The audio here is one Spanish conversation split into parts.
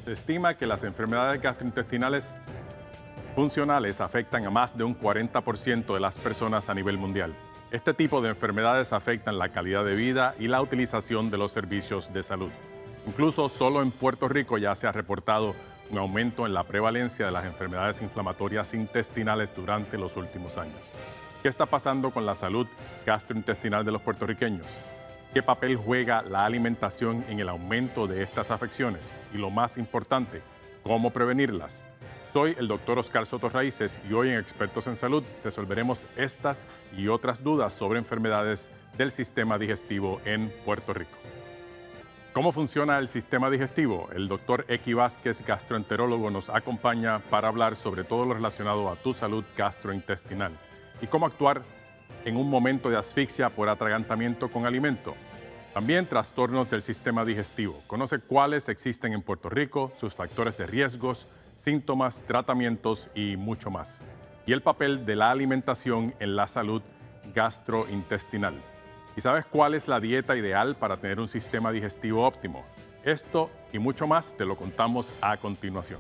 Se estima que las enfermedades gastrointestinales funcionales afectan a más de un 40% de las personas a nivel mundial. Este tipo de enfermedades afectan la calidad de vida y la utilización de los servicios de salud. Incluso solo en Puerto Rico ya se ha reportado un aumento en la prevalencia de las enfermedades inflamatorias intestinales durante los últimos años. ¿Qué está pasando con la salud gastrointestinal de los puertorriqueños? ¿Qué papel juega la alimentación en el aumento de estas afecciones? Y lo más importante, ¿cómo prevenirlas? Soy el doctor Oscar Soto Raíces y hoy en Expertos en Salud resolveremos estas y otras dudas sobre enfermedades del sistema digestivo en Puerto Rico. ¿Cómo funciona el sistema digestivo? El doctor Equi Vázquez, gastroenterólogo, nos acompaña para hablar sobre todo lo relacionado a tu salud gastrointestinal y cómo actuar en un momento de asfixia por atragantamiento con alimento. También trastornos del sistema digestivo. Conoce cuáles existen en Puerto Rico, sus factores de riesgos, síntomas, tratamientos y mucho más. Y el papel de la alimentación en la salud gastrointestinal. ¿Y sabes cuál es la dieta ideal para tener un sistema digestivo óptimo? Esto y mucho más te lo contamos a continuación.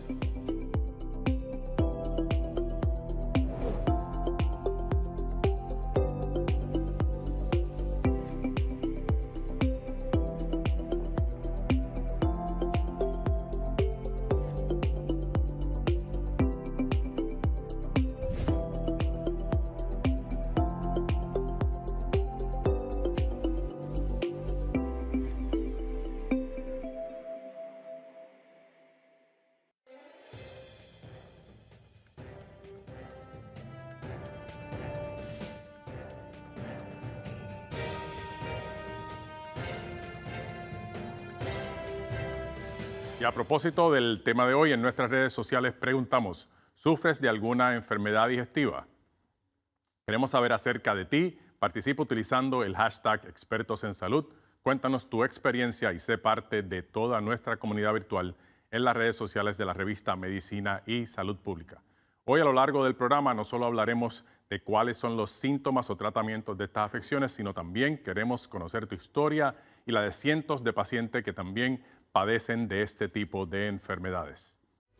Y a propósito del tema de hoy, en nuestras redes sociales preguntamos, ¿sufres de alguna enfermedad digestiva? Queremos saber acerca de ti. Participa utilizando el hashtag Expertos en Salud. Cuéntanos tu experiencia y sé parte de toda nuestra comunidad virtual en las redes sociales de la revista Medicina y Salud Pública. Hoy a lo largo del programa no solo hablaremos de cuáles son los síntomas o tratamientos de estas afecciones, sino también queremos conocer tu historia y la de cientos de pacientes que también padecen de este tipo de enfermedades.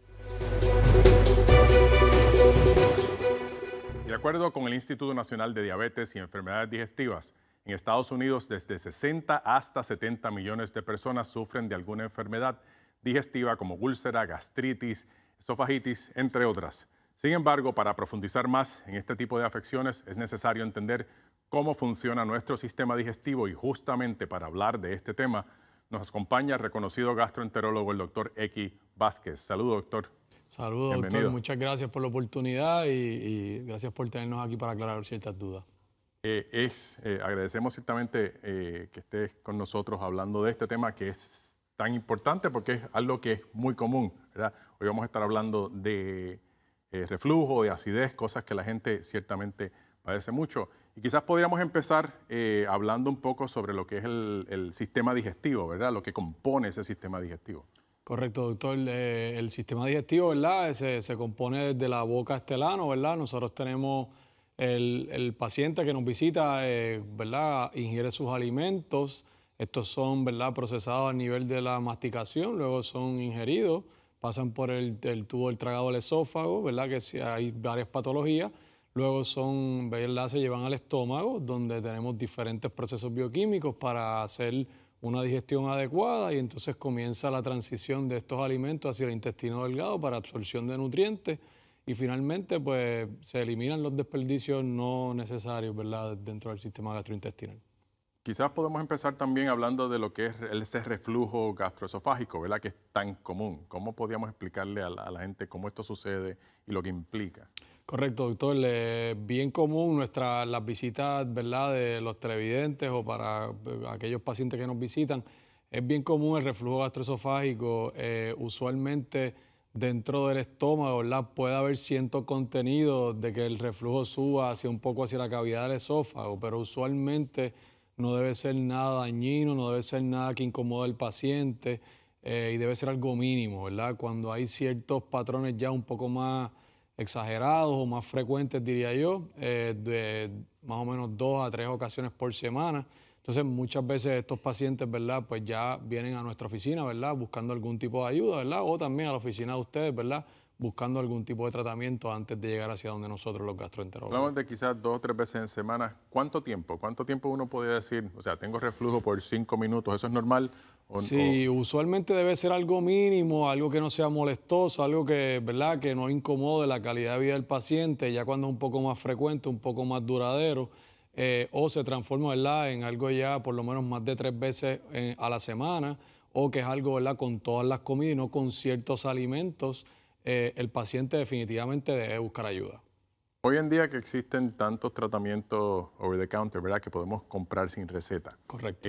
De acuerdo con el Instituto Nacional de Diabetes y Enfermedades Digestivas, en Estados Unidos desde 60 hasta 70 millones de personas sufren de alguna enfermedad digestiva como úlcera, gastritis, esofagitis, entre otras. Sin embargo, para profundizar más en este tipo de afecciones es necesario entender cómo funciona nuestro sistema digestivo y justamente para hablar de este tema nos acompaña el reconocido gastroenterólogo, el doctor Equi Vázquez. Saludos, doctor. Saludos, doctor. Muchas gracias por la oportunidad y gracias por tenernos aquí para aclarar ciertas dudas. Agradecemos ciertamente que estés con nosotros hablando de este tema que es tan importante porque es algo que es muy común, ¿verdad? Hoy vamos a estar hablando de reflujo, de acidez, cosas que la gente ciertamente padece mucho. Y quizás podríamos empezar hablando un poco sobre lo que es el sistema digestivo, ¿verdad? Lo que compone ese sistema digestivo. Correcto, doctor. El sistema digestivo, ¿verdad? Se compone desde la boca hasta el ano, ¿verdad? Nosotros tenemos el paciente que nos visita, ¿verdad? Ingiere sus alimentos. Estos son, ¿verdad? Procesados a nivel de la masticación, luego son ingeridos, pasan por el tubo del tragado del esófago, ¿verdad? Que si hay varias patologías. Luego se llevan al estómago, donde tenemos diferentes procesos bioquímicos para hacer una digestión adecuada y entonces comienza la transición de estos alimentos hacia el intestino delgado para absorción de nutrientes y finalmente pues se eliminan los desperdicios no necesarios, ¿verdad?, dentro del sistema gastrointestinal. Quizás podemos empezar también hablando de lo que es ese reflujo gastroesofágico, ¿verdad?, que es tan común. ¿Cómo podríamos explicarle a la gente cómo esto sucede y lo que implica? Correcto, doctor. Bien común las visitas, ¿verdad?, de los televidentes o para aquellos pacientes que nos visitan. Es bien común el reflujo gastroesofágico. Usualmente dentro del estómago, ¿verdad?, puede haber cierto contenido de que el reflujo suba hacia un poco hacia la cavidad del esófago, pero usualmente no debe ser nada dañino, no debe ser nada que incomode al paciente y debe ser algo mínimo, ¿verdad? Cuando hay ciertos patrones ya un poco más exagerados o más frecuentes, diría yo, de más o menos 2 a 3 ocasiones por semana. Entonces, muchas veces estos pacientes, ¿verdad? Pues ya vienen a nuestra oficina, ¿verdad? Buscando algún tipo de ayuda, ¿verdad? O también a la oficina de ustedes, ¿verdad? Buscando algún tipo de tratamiento antes de llegar hacia donde nosotros los gastroenterólogos. Hablamos de quizás 2 o 3 veces en semana. ¿Cuánto tiempo? ¿Cuánto tiempo uno podría decir? O sea, tengo reflujo por 5 minutos. ¿Eso es normal? Sí, usualmente debe ser algo mínimo, algo que no sea molestoso, algo que, ¿verdad? Que no incomode la calidad de vida del paciente, ya cuando es un poco más frecuente, un poco más duradero, o se transforma, ¿verdad? En algo ya por lo menos más de 3 veces a la semana, o que es algo, ¿verdad? Con todas las comidas y no con ciertos alimentos, el paciente definitivamente debe buscar ayuda. Hoy en día que existen tantos tratamientos over the counter, ¿verdad? Que podemos comprar sin receta. Correcto.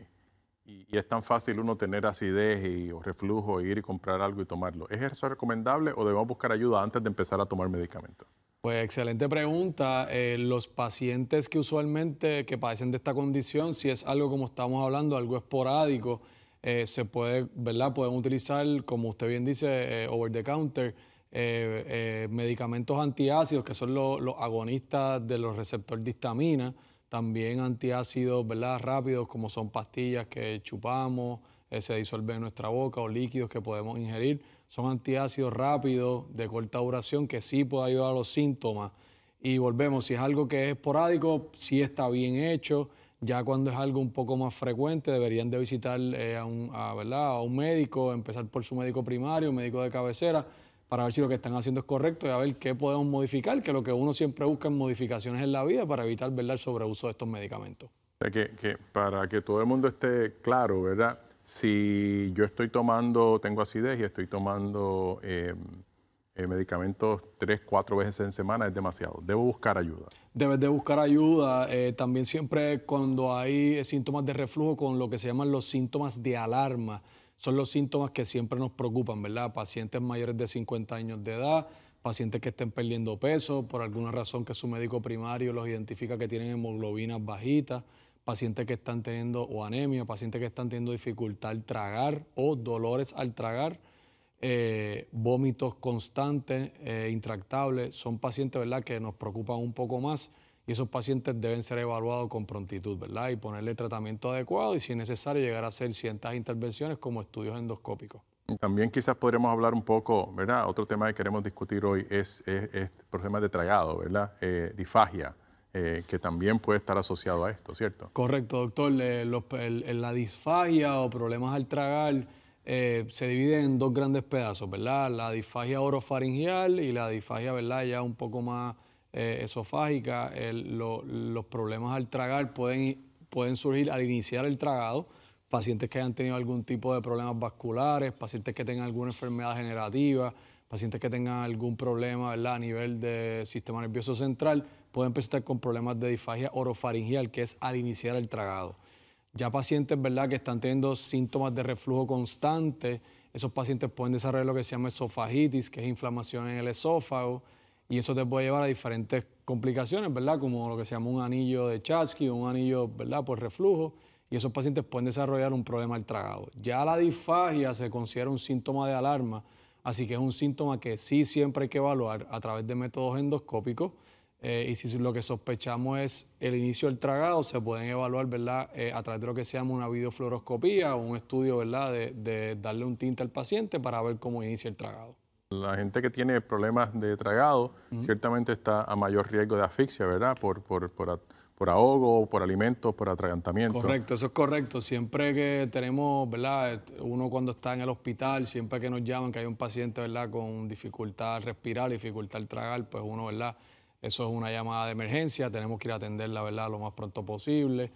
Y es tan fácil uno tener acidez o reflujo, ir y comprar algo y tomarlo. ¿Es eso recomendable o debemos buscar ayuda antes de empezar a tomar medicamentos? Pues excelente pregunta. Los pacientes que usualmente que padecen de esta condición, si es algo como estamos hablando, algo esporádico, se puede, ¿verdad? Pueden utilizar, como usted bien dice, over the counter, medicamentos antiácidos, que son los agonistas de los receptores de histamina, también antiácidos, ¿verdad? Rápidos, como son pastillas que chupamos, se disuelven en nuestra boca o líquidos que podemos ingerir. Son antiácidos rápidos, de corta duración, que sí puede ayudar a los síntomas. Y volvemos, si es algo que es esporádico, sí está bien hecho. Ya cuando es algo un poco más frecuente, deberían de visitar ¿verdad? A un médico, empezar por su médico primario, médico de cabecera, para ver si lo que están haciendo es correcto y a ver qué podemos modificar, que lo que uno siempre busca es modificaciones en la vida para evitar, ¿verdad?, el sobreuso de estos medicamentos. O sea, que para que todo el mundo esté claro, ¿verdad? Si yo estoy tomando, tengo acidez y estoy tomando medicamentos 3 o 4 veces en semana, es demasiado. Debo buscar ayuda. Debes de buscar ayuda. También siempre cuando hay síntomas de reflujo con lo que se llaman los síntomas de alarma, son los síntomas que siempre nos preocupan, ¿verdad? Pacientes mayores de 50 años de edad, pacientes que estén perdiendo peso por alguna razón que su médico primario los identifica que tienen hemoglobinas bajitas, pacientes que están teniendo o anemia, pacientes que están teniendo dificultad al tragar o dolores al tragar, vómitos constantes, intractables, son pacientes, ¿verdad?, que nos preocupan un poco más y esos pacientes deben ser evaluados con prontitud, ¿verdad?, y ponerle tratamiento adecuado y si es necesario llegar a hacer ciertas intervenciones como estudios endoscópicos. También quizás podremos hablar un poco, ¿verdad? Otro tema que queremos discutir hoy es problemas de tragado, ¿verdad? Disfagia, que también puede estar asociado a esto, ¿cierto? Correcto, doctor. La disfagia o problemas al tragar se dividen en dos grandes pedazos, ¿verdad? La disfagia orofaringeal y la disfagia, ¿verdad?, ya un poco más esofágica. Los problemas al tragar pueden surgir al iniciar el tragado, pacientes que hayan tenido algún tipo de problemas vasculares, pacientes que tengan alguna enfermedad generativa, pacientes que tengan algún problema, ¿verdad?, a nivel del sistema nervioso central, pueden presentar con problemas de disfagia orofaringeal, que es al iniciar el tragado. Ya pacientes, ¿verdad?, que están teniendo síntomas de reflujo constante, esos pacientes pueden desarrollar lo que se llama esofagitis, que es inflamación en el esófago, y eso te puede llevar a diferentes complicaciones, ¿verdad?, como lo que se llama un anillo de Chatsky o un anillo, ¿verdad?, por reflujo, y esos pacientes pueden desarrollar un problema al tragado. Ya la disfagia se considera un síntoma de alarma, así que es un síntoma que sí siempre hay que evaluar a través de métodos endoscópicos. Y si lo que sospechamos es el inicio del tragado, se pueden evaluar, ¿verdad?, a través de lo que se llama una videofluoroscopía o un estudio, ¿verdad?, de darle un tinte al paciente para ver cómo inicia el tragado. La gente que tiene problemas de tragado ciertamente está a mayor riesgo de asfixia, ¿verdad? Por ahogo, por alimentos, por atragantamiento. Correcto, eso es correcto. Siempre que tenemos, ¿verdad?, uno cuando está en el hospital, siempre que nos llaman que hay un paciente, ¿verdad?, con dificultad al respirar, dificultad al tragar, pues uno, ¿verdad?, eso es una llamada de emergencia, tenemos que ir a atenderla, ¿verdad?, lo más pronto posible.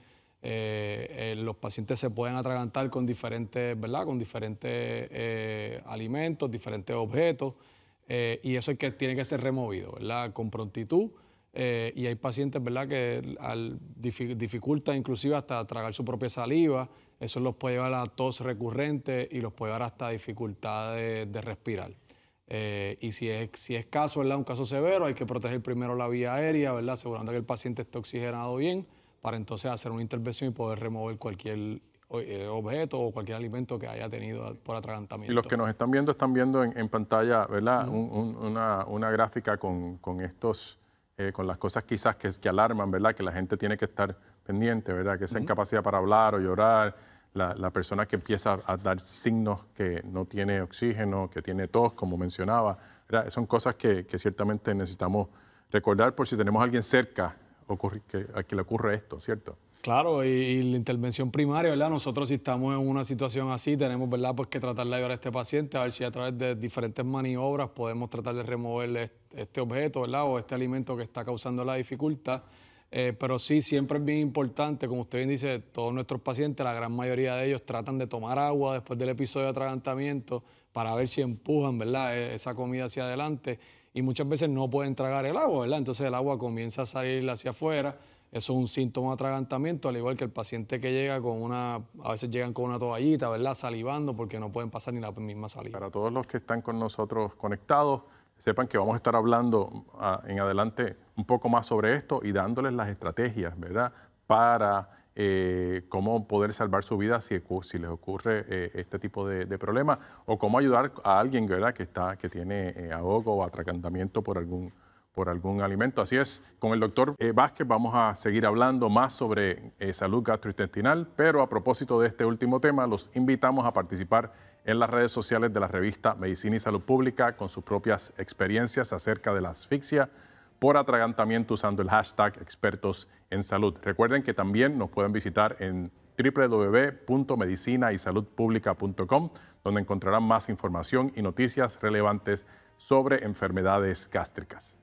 Los pacientes se pueden atragantar con diferentes, ¿verdad?, con diferentes alimentos, diferentes objetos, y eso es que tiene que ser removido, ¿verdad?, con prontitud. Y hay pacientes, ¿verdad?, que dificulta inclusive hasta tragar su propia saliva, eso los puede llevar a tos recurrente y los puede llevar hasta dificultad de respirar. Y si es caso, ¿verdad?, un caso severo, hay que proteger primero la vía aérea, ¿verdad?, asegurando que el paciente esté oxigenado bien, para entonces hacer una intervención y poder remover cualquier objeto o cualquier alimento que haya tenido por atragantamiento. Y los que nos están viendo en pantalla, ¿verdad? Una gráfica con estos, con las cosas quizás que alarman, ¿verdad? Que la gente tiene que estar pendiente, ¿verdad? Que esa incapacidad para hablar o llorar, la persona que empieza a dar signos que no tiene oxígeno, que tiene tos, como mencionaba, ¿verdad? Son cosas que ciertamente necesitamos recordar por si tenemos a alguien cerca a que le ocurre esto, ¿cierto? Claro, y la intervención primaria, ¿verdad? Nosotros si estamos en una situación así, tenemos, ¿verdad? Pues que tratar de ayudar a este paciente, a ver si a través de diferentes maniobras podemos tratar de removerle este objeto, ¿verdad? O este alimento que está causando la dificultad. Pero sí, siempre es bien importante, como usted bien dice, todos nuestros pacientes, la gran mayoría de ellos tratan de tomar agua después del episodio de atragantamiento para ver si empujan, ¿verdad? Esa comida hacia adelante. Y muchas veces no pueden tragar el agua, ¿verdad? Entonces el agua comienza a salir hacia afuera. Eso es un síntoma de atragantamiento, al igual que el paciente que llega a veces llegan con una toallita, ¿verdad? Salivando porque no pueden pasar ni la misma saliva. Para todos los que están con nosotros conectados, sepan que vamos a estar hablando en adelante un poco más sobre esto y dándoles las estrategias, ¿verdad? Para cómo poder salvar su vida si les ocurre este tipo de problema o cómo ayudar a alguien, ¿verdad? Que tiene ahogo o atragantamiento por algún alimento. Así es, con el doctor Vázquez vamos a seguir hablando más sobre salud gastrointestinal, pero a propósito de este último tema, los invitamos a participar en las redes sociales de la revista Medicina y Salud Pública con sus propias experiencias acerca de la asfixia por atragantamiento usando el hashtag expertos en salud. Recuerden que también nos pueden visitar en www.medicinaysaludpublica.com, donde encontrarán más información y noticias relevantes sobre enfermedades gástricas.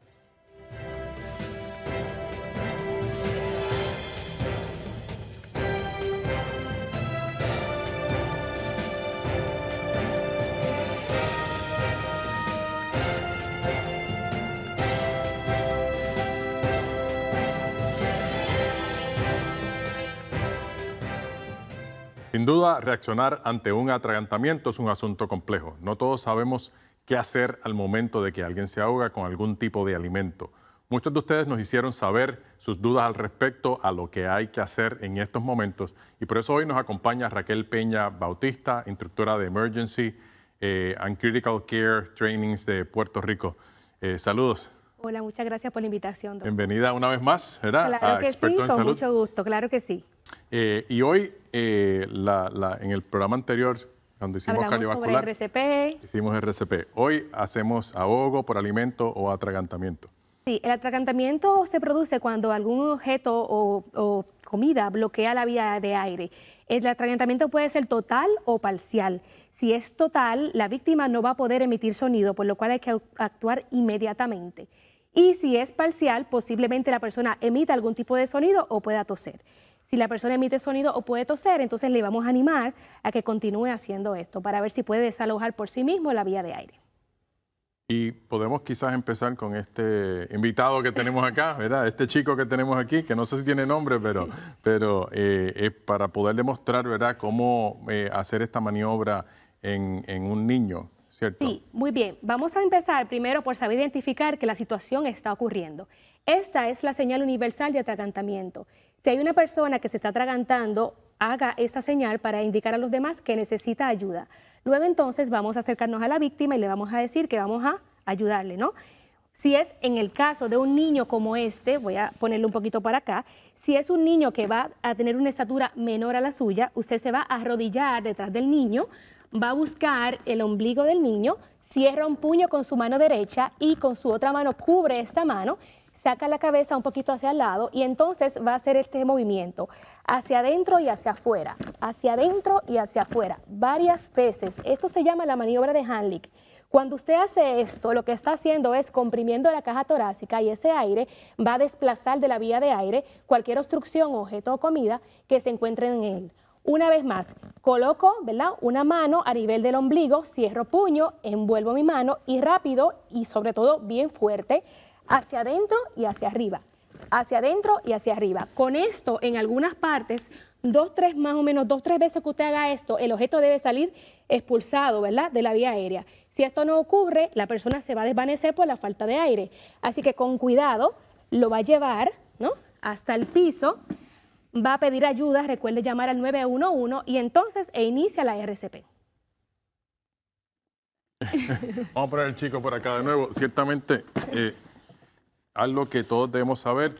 Sin duda, reaccionar ante un atragantamiento es un asunto complejo. No todos sabemos qué hacer al momento de que alguien se ahoga con algún tipo de alimento. Muchos de ustedes nos hicieron saber sus dudas al respecto a lo que hay que hacer en estos momentos y por eso hoy nos acompaña Raquel Peña Bautista, instructora de Emergency and Critical Care Trainings de Puerto Rico. Saludos. Hola, muchas gracias por la invitación, doctor. Bienvenida una vez más, ¿verdad? Claro que sí, con mucho gusto, claro que sí. Y hoy, en el programa anterior, cuando hicimos cardiovascular, sobre RCP. Hicimos RCP. Hoy hacemos ahogo por alimento o atragantamiento. Sí, el atragantamiento se produce cuando algún objeto o comida bloquea la vía de aire. El atragantamiento puede ser total o parcial. Si es total, la víctima no va a poder emitir sonido, por lo cual hay que actuar inmediatamente. Y si es parcial, posiblemente la persona emita algún tipo de sonido o pueda toser. Si la persona emite sonido o puede toser, entonces le vamos a animar a que continúe haciendo esto para ver si puede desalojar por sí mismo la vía de aire. Y podemos quizás empezar con este invitado que tenemos acá, ¿verdad? Este chico que tenemos aquí, que no sé si tiene nombre, pero es para poder demostrar, ¿verdad?, cómo hacer esta maniobra en un niño, ¿cierto? Sí, muy bien. Vamos a empezar primero por saber identificar que la situación está ocurriendo. Esta es la señal universal de atragantamiento. Si hay una persona que se está atragantando, haga esta señal para indicar a los demás que necesita ayuda. Luego entonces vamos a acercarnos a la víctima y le vamos a decir que vamos a ayudarle, ¿no? Si es en el caso de un niño como este, voy a ponerlo un poquito para acá, si es un niño que va a tener una estatura menor a la suya, usted se va a arrodillar detrás del niño, va a buscar el ombligo del niño, cierra un puño con su mano derecha y con su otra mano cubre esta mano, saca la cabeza un poquito hacia el lado y entonces va a hacer este movimiento hacia adentro y hacia afuera, hacia adentro y hacia afuera, varias veces. Esto se llama la maniobra de Heimlich. Cuando usted hace esto, lo que está haciendo es comprimiendo la caja torácica y ese aire va a desplazar de la vía de aire cualquier obstrucción, objeto o comida que se encuentre en él. Una vez más, coloco, ¿verdad?, una mano a nivel del ombligo, cierro puño, envuelvo mi mano y rápido y sobre todo bien fuerte, hacia adentro y hacia arriba, hacia adentro y hacia arriba. Con esto, en algunas partes, más o menos 2-3 veces que usted haga esto, el objeto debe salir expulsado, ¿verdad?, de la vía aérea. Si esto no ocurre, la persona se va a desvanecer por la falta de aire. Así que con cuidado lo va a llevar, ¿no?, hasta el piso va a pedir ayuda, recuerde llamar al 911 y entonces inicia la RCP. Vamos a poner el chico por acá de nuevo. Ciertamente, algo que todos debemos saber,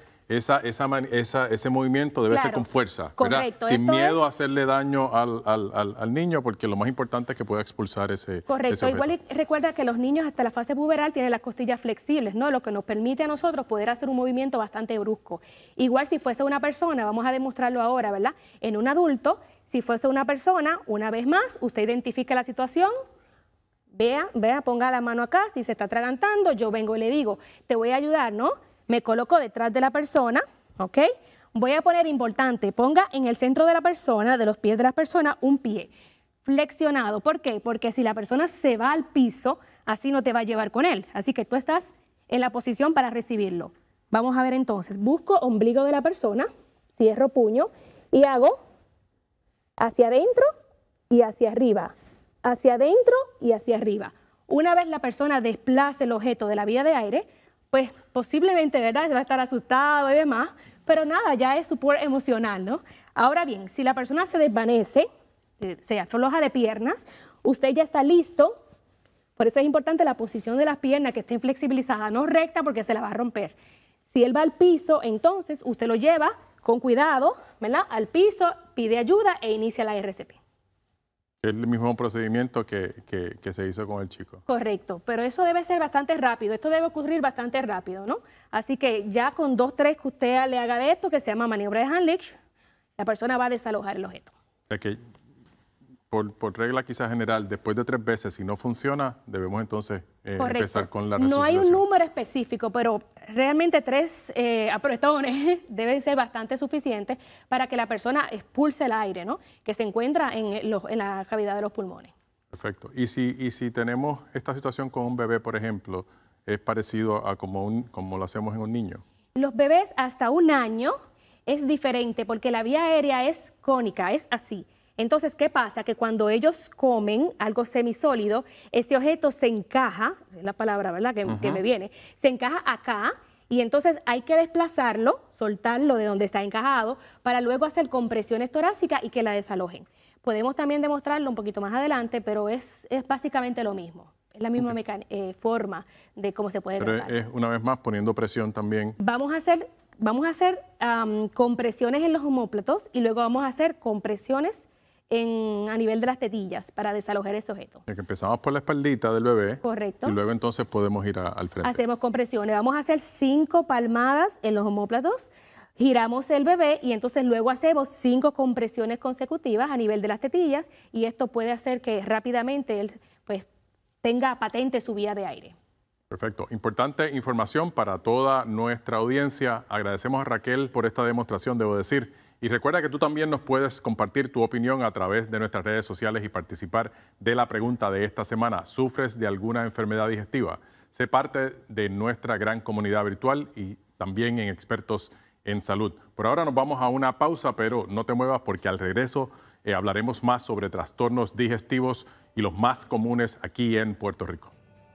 ese movimiento debe ser con fuerza, ¿verdad? Correcto. Sin miedo a hacerle daño al niño, porque lo más importante es que pueda expulsar ese Correcto. objeto. Igual recuerda que los niños hasta la fase puberal tienen las costillas flexibles, ¿no? Lo que nos permite a nosotros poder hacer un movimiento bastante brusco. Igual si fuese una persona, vamos a demostrarlo ahora, ¿verdad? En un adulto, si fuese una persona, una vez más, usted identifica la situación. Vea, ponga la mano acá, si se está atragantando, yo vengo y le digo, te voy a ayudar, ¿no? Me coloco detrás de la persona, ¿ok? Voy a poner importante, ponga en el centro de la persona, de los pies de la persona, un pie flexionado. ¿Por qué? Porque si la persona se va al piso, así no te va a llevar con él. Así que tú estás en la posición para recibirlo. Vamos a ver entonces, busco ombligo de la persona, cierro puño y hago hacia adentro y hacia arriba. Hacia adentro y hacia arriba. Una vez la persona desplace el objeto de la vía de aire, pues posiblemente, ¿verdad?, va a estar asustado y demás, pero nada, ya es support emocional, ¿no? Ahora bien, si la persona se desvanece, se afloja de piernas, usted ya está listo. Por eso es importante la posición de las piernas, que estén flexibilizadas, no recta porque se la va a romper. Si él va al piso, entonces usted lo lleva con cuidado, ¿verdad?, al piso, pide ayuda e inicia la RCP. Es el mismo procedimiento que se hizo con el chico. Correcto, pero eso debe ser bastante rápido, esto debe ocurrir bastante rápido, ¿no? Así que ya con 2, 3 que usted le haga de esto, que se llama maniobra de Heimlich, la persona va a desalojar el objeto. Es que, por regla quizás general, después de 3 veces, si no funciona, debemos entonces empezar con la resucitación. No hay un número específico, pero realmente 3 apretones deben ser bastante suficientes para que la persona expulse el aire, ¿no?, que se encuentra en la cavidad de los pulmones. Perfecto. Y si tenemos esta situación con un bebé, por ejemplo, ¿es parecido a como lo hacemos en un niño? Los bebés hasta 1 año es diferente porque la vía aérea es cónica, es así. Entonces, ¿qué pasa? Que cuando ellos comen algo semisólido, este objeto se encaja, es la palabra, ¿verdad?, que me viene, se encaja acá y entonces hay que desplazarlo, soltarlo de donde está encajado para luego hacer compresiones torácicas y que la desalojen. Podemos también demostrarlo un poquito más adelante, pero es básicamente lo mismo. Es la misma forma de cómo se puede tratar. Pero es una vez más poniendo presión también. Vamos a hacer compresiones en los omóplatos y luego vamos a hacer compresiones a nivel de las tetillas para desalojar ese objeto. Empezamos por la espaldita del bebé. Correcto. Y luego entonces podemos ir al frente. Hacemos compresiones. Vamos a hacer 5 palmadas en los omóplatos, giramos el bebé y entonces luego hacemos 5 compresiones consecutivas a nivel de las tetillas y esto puede hacer que rápidamente él pues tenga patente su vía de aire. Perfecto. Importante información para toda nuestra audiencia. Agradecemos a Raquel por esta demostración, debo decir. Y recuerda que tú también nos puedes compartir tu opinión a través de nuestras redes sociales y participar de la pregunta de esta semana. ¿Sufres de alguna enfermedad digestiva? Sé parte de nuestra gran comunidad virtual y también en Expertos en Salud. Por ahora nos vamos a una pausa, pero no te muevas porque al regreso hablaremos más sobre trastornos digestivos y los más comunes aquí en Puerto Rico.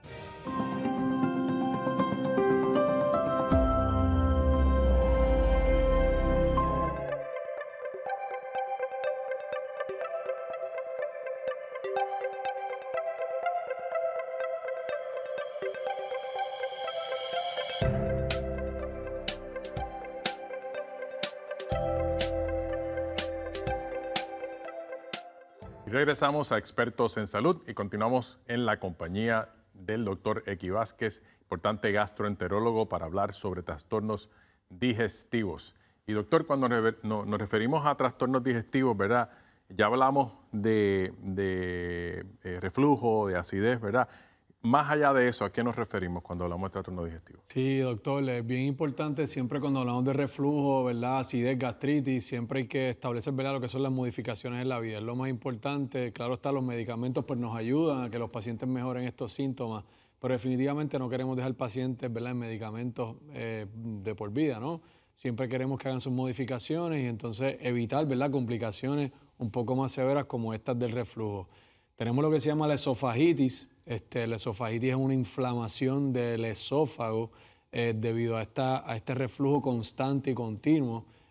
Y regresamos a Expertos en Salud y continuamos en la compañía del doctor Equi Vázquez, importante gastroenterólogo, para hablar sobre trastornos digestivos. Y doctor, cuando nos referimos a trastornos digestivos, ¿verdad? Ya hablamos de reflujo, de acidez, ¿verdad? Más allá de eso, ¿a qué nos referimos cuando hablamos de trastorno digestivo? Sí, doctor, es bien importante siempre cuando hablamos de reflujo, ¿verdad?, acidez, gastritis, siempre hay que establecer, ¿verdad?, lo que son las modificaciones en la vida. Es lo más importante. Claro está, los medicamentos pues nos ayudan a que los pacientes mejoren estos síntomas, pero definitivamente no queremos dejar pacientes, ¿verdad?, en medicamentos de por vida, ¿no? Siempre queremos que hagan sus modificaciones y entonces evitar, ¿verdad?, complicaciones un poco más severas como estas del reflujo. Tenemos lo que se llama la esofagitis. La esofagitis es una inflamación del esófago debido a este reflujo constante y continuo.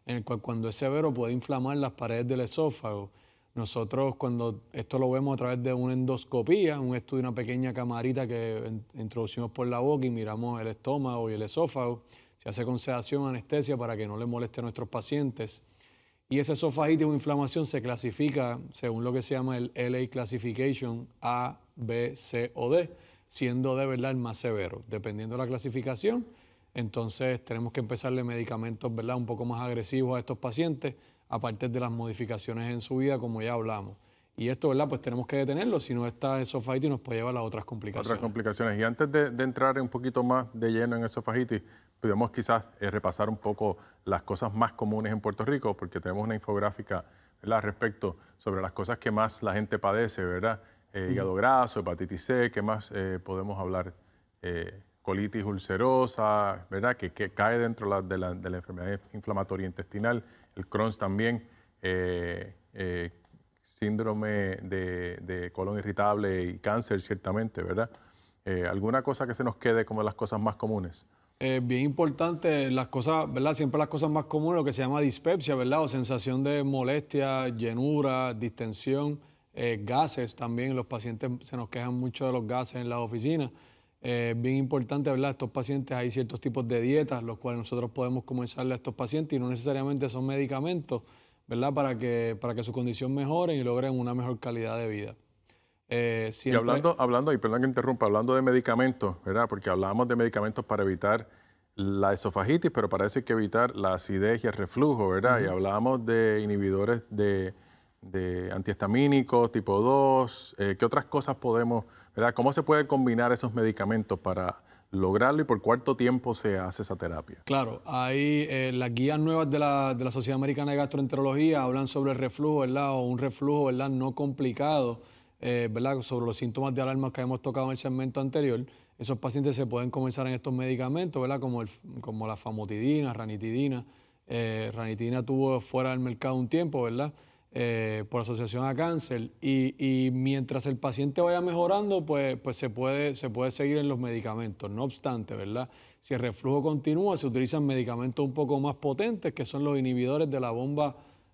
en el cual cuando es severo puede inflamar las paredes del esófago. Nosotros cuando esto lo vemos a través de una endoscopía, un estudio, una pequeña camarita que introducimos por la boca y miramos el estómago y el esófago, se hace con sedación, anestesia para que no le moleste a nuestros pacientes. Y esa esofagitis o inflamación se clasifica según lo que se llama el LA Classification A, B, C o D, siendo D, ¿verdad?, el más severo. Dependiendo de la clasificación, entonces tenemos que empezarle medicamentos, ¿verdad?, un poco más agresivos a estos pacientes, aparte de las modificaciones en su vida, como ya hablamos. Y esto, ¿verdad?, pues tenemos que detenerlo, si no esta esofagitis nos puede llevar a otras complicaciones. Otras complicaciones. Y antes de entrar un poquito más de lleno en esofagitis, podemos quizás repasar un poco las cosas más comunes en Puerto Rico, porque tenemos una infográfica, ¿verdad?, respecto sobre las cosas que más la gente padece, ¿verdad? Hígado graso, hepatitis C, ¿qué más podemos hablar? Colitis ulcerosa, ¿verdad?, que cae dentro de la enfermedad inflamatoria intestinal, el Crohn's también, síndrome de colon irritable y cáncer, ciertamente, ¿verdad? ¿Alguna cosa que se nos quede como las cosas más comunes? Bien importante, las cosas, ¿verdad? Siempre las cosas más comunes, lo que se llama dispepsia, ¿verdad? O sensación de molestia, llenura, distensión, gases también. Los pacientes se nos quejan mucho de los gases en las oficinas. Bien importante, ¿verdad? Estos pacientes, hay ciertos tipos de dietas, los cuales nosotros podemos comenzarle a estos pacientes y no necesariamente son medicamentos, ¿verdad? Para que su condición mejore y logren una mejor calidad de vida. Y hablando, y perdón que interrumpa, hablando de medicamentos, ¿verdad? Porque hablábamos de medicamentos para evitar la esofagitis, pero para eso hay que evitar la acidez y el reflujo, ¿verdad? Y hablábamos de inhibidores de antihistamínicos tipo 2. ¿Qué otras cosas podemos, ¿verdad? ¿Cómo se puede combinar esos medicamentos para lograrlo y por cuánto tiempo se hace esa terapia? Claro, hay las guías nuevas de la Sociedad Americana de Gastroenterología hablan sobre el reflujo, ¿verdad? O un reflujo, ¿verdad?, no complicado. ¿Verdad?, sobre los síntomas de alarma que hemos tocado en el segmento anterior. Esos pacientes se pueden comenzar en estos medicamentos, ¿verdad?, como la famotidina, ranitidina. Ranitidina tuvo fuera del mercado un tiempo, ¿verdad?, por asociación a cáncer. Y mientras el paciente vaya mejorando, pues se puede seguir en los medicamentos. No obstante, ¿verdad?, si el reflujo continúa, se utilizan medicamentos un poco más potentes, que son los inhibidores de la bomba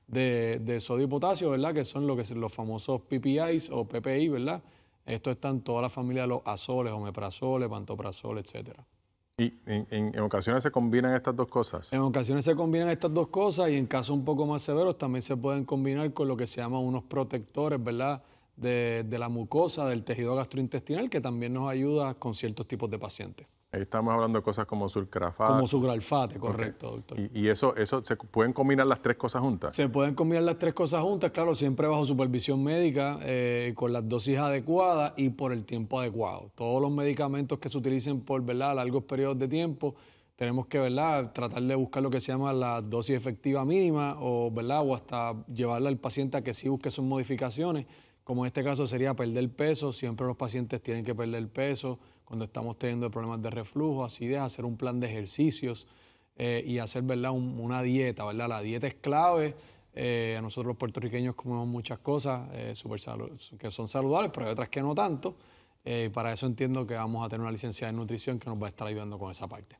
de sodio y potasio, ¿verdad?, que son los famosos PPIs o PPI, ¿verdad? Esto está en toda la familia de los azoles, omeprazole, pantoprazole, etcétera. ¿Y en ocasiones se combinan estas dos cosas? En ocasiones se combinan estas dos cosas y en casos un poco más severos también se pueden combinar con lo que se llama unos protectores, ¿verdad?, de la mucosa, del tejido gastrointestinal, que también nos ayuda con ciertos tipos de pacientes. Ahí estamos hablando de cosas como sucralfate. Como sucralfate, correcto, doctor. ¿Y eso se pueden combinar las tres cosas juntas? Se pueden combinar las tres cosas juntas, claro, siempre bajo supervisión médica, con las dosis adecuadas y por el tiempo adecuado. Todos los medicamentos que se utilicen por, ¿verdad?, largos periodos de tiempo, tenemos que, ¿verdad?, tratar de buscar lo que se llama la dosis efectiva mínima o, ¿verdad?, o hasta llevarle al paciente a que sí busque sus modificaciones, como en este caso sería perder peso. Siempre los pacientes tienen que perder peso cuando estamos teniendo problemas de reflujo, acidez, hacer un plan de ejercicios y hacer, ¿verdad?, una dieta, ¿verdad? La dieta es clave. A nosotros los puertorriqueños comemos muchas cosas que son saludables, pero hay otras que no tanto. Para eso entiendo que vamos a tener una licenciada en nutrición que nos va a estar ayudando con esa parte.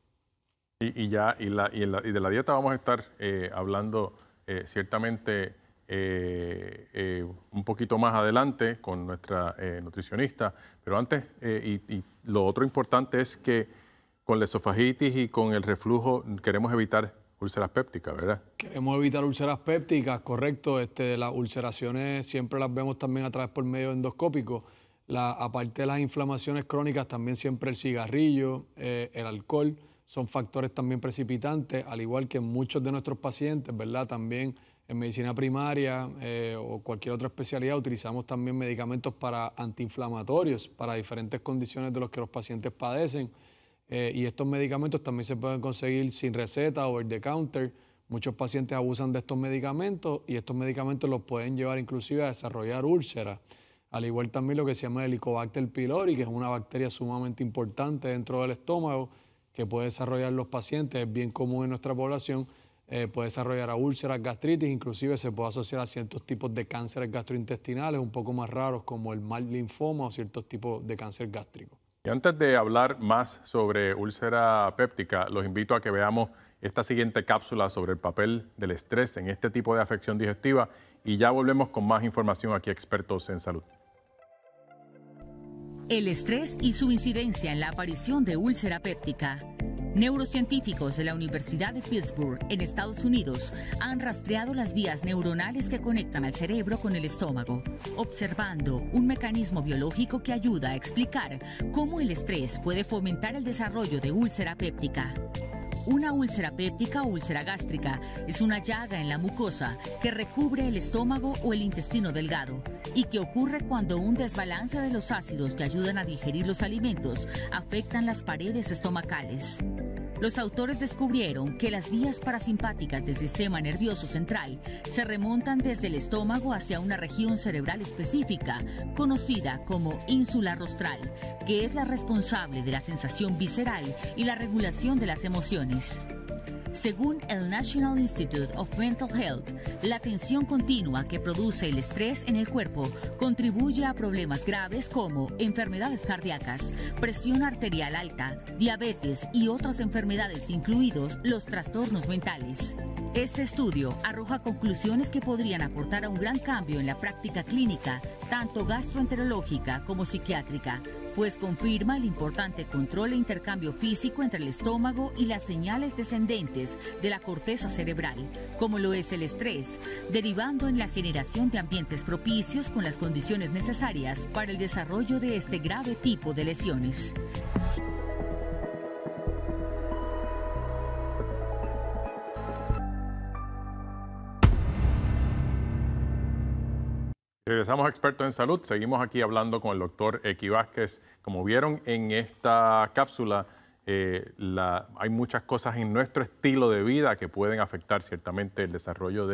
Y de la dieta vamos a estar hablando ciertamente un poquito más adelante con nuestra nutricionista, pero antes, y lo otro importante es que con la esofagitis y con el reflujo queremos evitar úlceras pépticas, ¿verdad? Queremos evitar úlceras pépticas, correcto. Las ulceraciones siempre las vemos también a través por medio endoscópico. Aparte de las inflamaciones crónicas, también siempre el cigarrillo, el alcohol, son factores también precipitantes, al igual que muchos de nuestros pacientes, ¿verdad? También en medicina primaria o cualquier otra especialidad utilizamos también medicamentos para antiinflamatorios, para diferentes condiciones de los que los pacientes padecen. Y estos medicamentos también se pueden conseguir sin receta, over the counter. Muchos pacientes abusan de estos medicamentos y estos medicamentos los pueden llevar inclusive a desarrollar úlceras. Al igual también lo que se llama el Helicobacter pylori, que es una bacteria sumamente importante dentro del estómago que puede desarrollar los pacientes, es bien común en nuestra población. Puede desarrollar a úlceras, gastritis, inclusive se puede asociar a ciertos tipos de cánceres gastrointestinales un poco más raros como el mal linfoma o ciertos tipos de cáncer gástrico. Y antes de hablar más sobre úlcera péptica, los invito a que veamos esta siguiente cápsula sobre el papel del estrés en este tipo de afección digestiva y ya volvemos con más información aquí, Expertos en Salud. El estrés y su incidencia en la aparición de úlcera péptica. Neurocientíficos de la Universidad de Pittsburgh, en Estados Unidos, han rastreado las vías neuronales que conectan al cerebro con el estómago, observando un mecanismo biológico que ayuda a explicar cómo el estrés puede fomentar el desarrollo de úlcera péptica. Una úlcera péptica o úlcera gástrica es una llaga en la mucosa que recubre el estómago o el intestino delgado y que ocurre cuando un desbalance de los ácidos que ayudan a digerir los alimentos afectan las paredes estomacales. Los autores descubrieron que las vías parasimpáticas del sistema nervioso central se remontan desde el estómago hacia una región cerebral específica, conocida como ínsula rostral, que es la responsable de la sensación visceral y la regulación de las emociones. Según el National Institute of Mental Health, la tensión continua que produce el estrés en el cuerpo contribuye a problemas graves como enfermedades cardíacas, presión arterial alta, diabetes y otras enfermedades, incluidos los trastornos mentales. Este estudio arroja conclusiones que podrían aportar a un gran cambio en la práctica clínica, tanto gastroenterológica como psiquiátrica, pues confirma el importante control e intercambio físico entre el estómago y las señales descendentes de la corteza cerebral, como lo es el estrés, derivando en la generación de ambientes propicios con las condiciones necesarias para el desarrollo de este grave tipo de lesiones. Regresamos a Expertos en Salud. Seguimos aquí hablando con el doctor Equi Vázquez. Como vieron en esta cápsula, hay muchas cosas en nuestro estilo de vida que pueden afectar ciertamente el desarrollo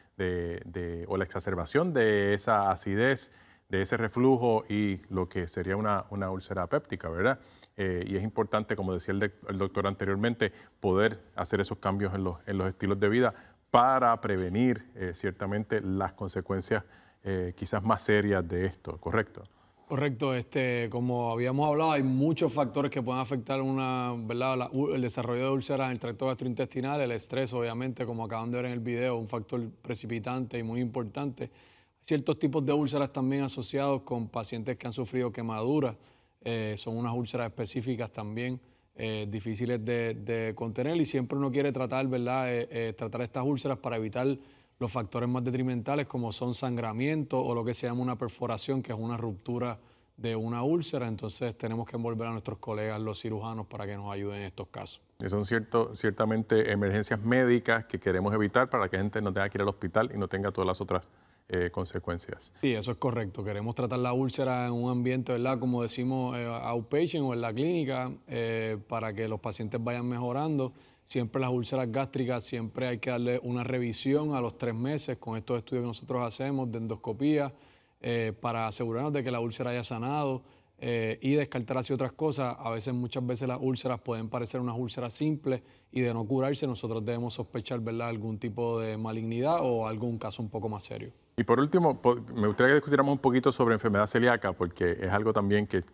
o la exacerbación de esa acidez, de ese reflujo y lo que sería una úlcera péptica, ¿verdad? Y es importante, como decía el doctor anteriormente, poder hacer esos cambios en los estilos de vida para prevenir ciertamente las consecuencias quizás más serias de esto, ¿correcto? Correcto, como habíamos hablado, hay muchos factores que pueden afectar ¿verdad? El desarrollo de úlceras en el tracto gastrointestinal. El estrés, obviamente, como acaban de ver en el video, un factor precipitante y muy importante. Ciertos tipos de úlceras también asociados con pacientes que han sufrido quemaduras, son unas úlceras específicas también, difíciles de contener, y siempre uno quiere tratar, ¿verdad? Tratar estas úlceras para evitar los factores más detrimentales, como son sangramiento o lo que se llama una perforación, que es una ruptura de una úlcera. Entonces tenemos que envolver a nuestros colegas, los cirujanos, para que nos ayuden en estos casos. Y son ciertamente emergencias médicas que queremos evitar para que la gente no tenga que ir al hospital y no tenga todas las otras consecuencias. Sí, eso es correcto. Queremos tratar la úlcera en un ambiente, ¿verdad? Como decimos, outpatient o en la clínica, para que los pacientes vayan mejorando. Siempre las úlceras gástricas, siempre hay que darle una revisión a los 3 meses con estos estudios que nosotros hacemos de endoscopía para asegurarnos de que la úlcera haya sanado y descartar así otras cosas. Muchas veces las úlceras pueden parecer unas úlceras simples y de no curarse nosotros debemos sospechar, ¿verdad?, algún tipo de malignidad o algún caso un poco más serio. Y por último, me gustaría que discutiéramos un poquito sobre enfermedad celíaca, porque es algo también que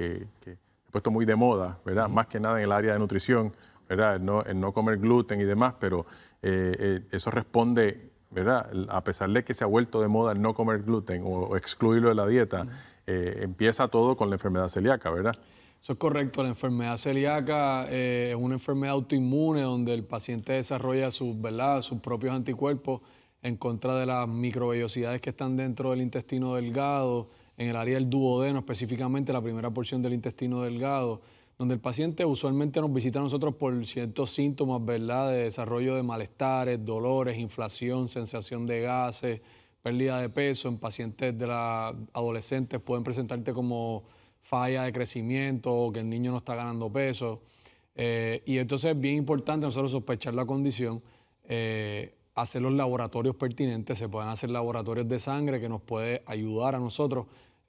he puesto muy de moda, ¿verdad? Más que nada en el área de nutrición, ¿verdad? El no comer gluten y demás, pero eso responde, ¿verdad? A pesar de que se ha vuelto de moda el no comer gluten o excluirlo de la dieta, empieza todo con la enfermedad celíaca, ¿verdad? Eso es correcto. La enfermedad celíaca es una enfermedad autoinmune donde el paciente desarrolla sus propios anticuerpos en contra de las microvellosidades que están dentro del intestino delgado, en el área del duodeno, específicamente la primera porción del intestino delgado, donde el paciente usualmente nos visita a nosotros por ciertos síntomas, ¿verdad?, de desarrollo de malestares, dolores, inflación, sensación de gases, pérdida de peso. En pacientes adolescentes pueden presentarte como falla de crecimiento o que el niño no está ganando peso. Y entonces es bien importante nosotros sospechar la condición, hacer los laboratorios pertinentes. Se pueden hacer laboratorios de sangre que nos puede ayudar a nosotros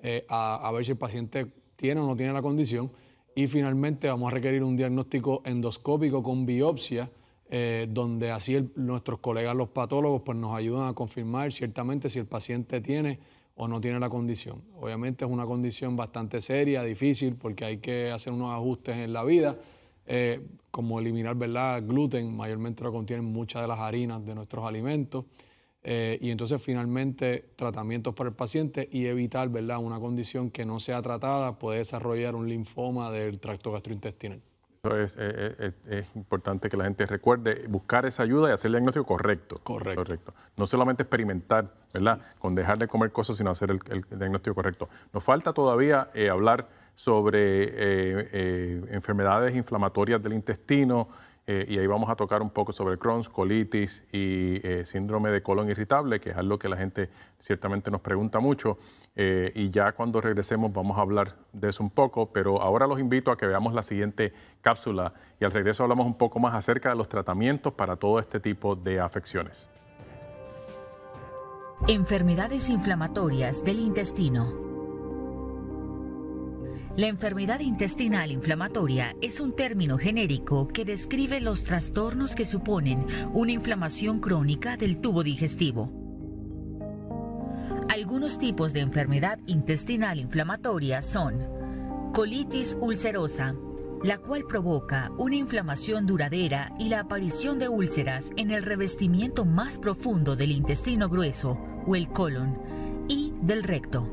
a ver si el paciente tiene o no tiene la condición. Y finalmente vamos a requerir un diagnóstico endoscópico con biopsia, donde así nuestros colegas los patólogos pues nos ayudan a confirmar ciertamente si el paciente tiene o no tiene la condición. Obviamente es una condición bastante seria, difícil, porque hay que hacer unos ajustes en la vida, como eliminar, ¿verdad?, gluten, mayormente lo contienen muchas de las harinas de nuestros alimentos. Y entonces finalmente tratamientos para el paciente y evitar, ¿verdad?, una condición que no sea tratada puede desarrollar un linfoma del tracto gastrointestinal. Eso es importante que la gente recuerde buscar esa ayuda y hacer el diagnóstico correcto. Correcto. No solamente experimentar, ¿verdad?, con dejar de comer cosas, sino hacer el diagnóstico correcto. Nos falta todavía hablar sobre enfermedades inflamatorias del intestino, y ahí vamos a tocar un poco sobre Crohn's, colitis y síndrome de colon irritable, que es algo que la gente ciertamente nos pregunta mucho. Y ya cuando regresemos vamos a hablar de eso un poco, pero ahora los invito a que veamos la siguiente cápsula y al regreso hablamos un poco más acerca de los tratamientos para todo este tipo de afecciones. Enfermedades inflamatorias del intestino. La enfermedad intestinal inflamatoria es un término genérico que describe los trastornos que suponen una inflamación crónica del tubo digestivo. Algunos tipos de enfermedad intestinal inflamatoria son colitis ulcerosa, la cual provoca una inflamación duradera y la aparición de úlceras en el revestimiento más profundo del intestino grueso o el colon y del recto.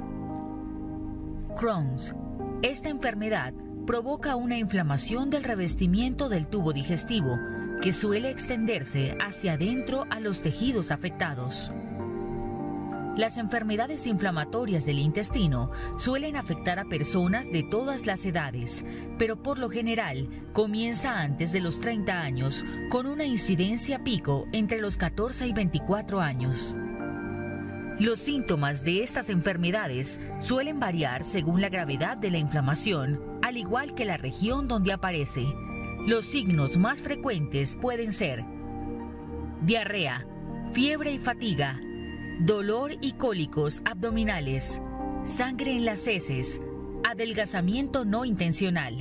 Crohn's. Esta enfermedad provoca una inflamación del revestimiento del tubo digestivo que suele extenderse hacia adentro a los tejidos afectados. Las enfermedades inflamatorias del intestino suelen afectar a personas de todas las edades, pero por lo general comienza antes de los 30 años con una incidencia pico entre los 14 y 24 años. Los síntomas de estas enfermedades suelen variar según la gravedad de la inflamación, al igual que la región donde aparece. Los signos más frecuentes pueden ser diarrea, fiebre y fatiga, dolor y cólicos abdominales, sangre en las heces, adelgazamiento no intencional.